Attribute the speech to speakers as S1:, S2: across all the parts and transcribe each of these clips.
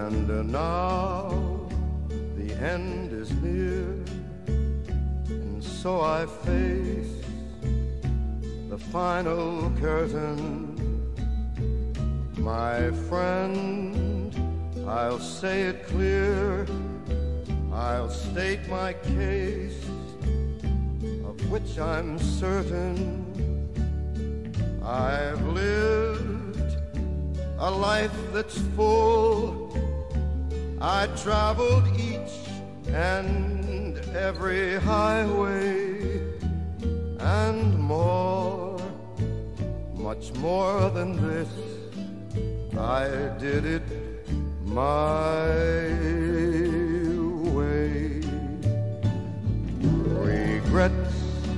S1: And now the end is near, and so I face the final curtain. My friend, I'll say it clear, I'll state my case, of which I'm certain. I've lived a life that's full. I traveled each and every highway, and more, much more than this, I did it my way. Regrets,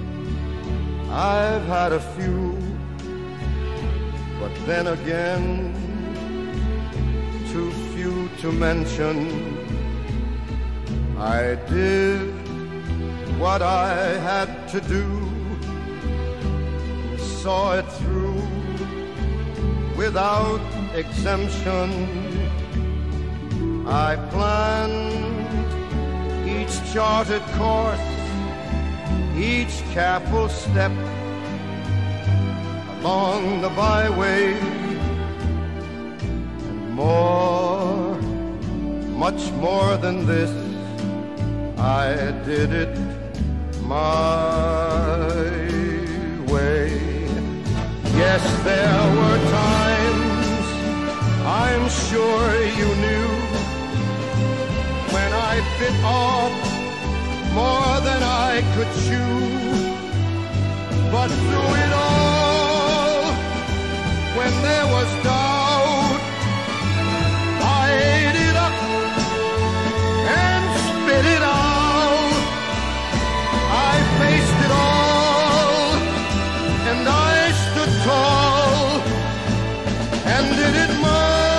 S1: I've had a few, but then again, too few to mention. I did what I had to do, saw it through without exemption. I planned each charted course, each careful step along the byway, and more, much more than this, I did it my way. Yes, there were times, I'm sure you knew, when I bit off more than I could chew. But through it all, when there was doubt, I ate it up and spit it out. I faced it all, and I stood tall and did it my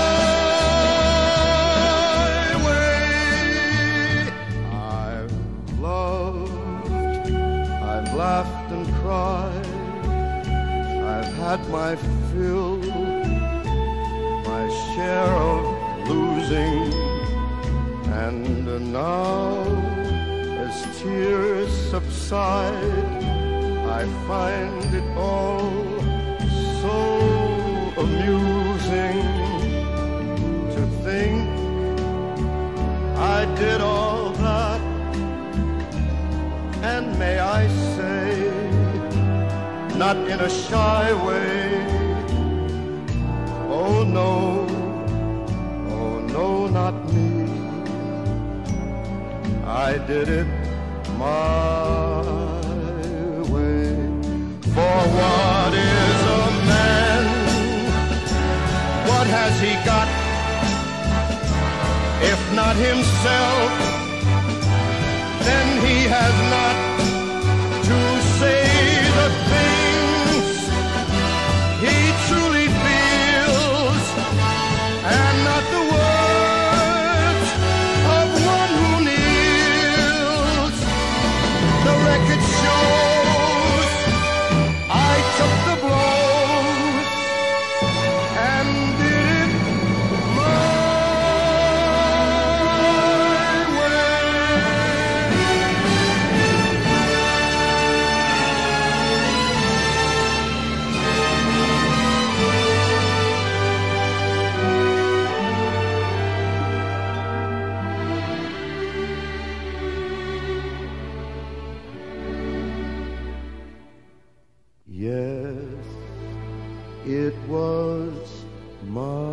S1: way. I've loved, I've laughed and cried, I've had my fill, my share of losing, and now as tears subside, I find it all so amusing to think I did all that, and may I say, not in a shy way, oh no, not me. I did it my way. For what is a man? What has he got? If not himself, then he has not to say the things he truly feels, and not the words of one who kneels. The record shows I took the blows and did it my Yes, it was my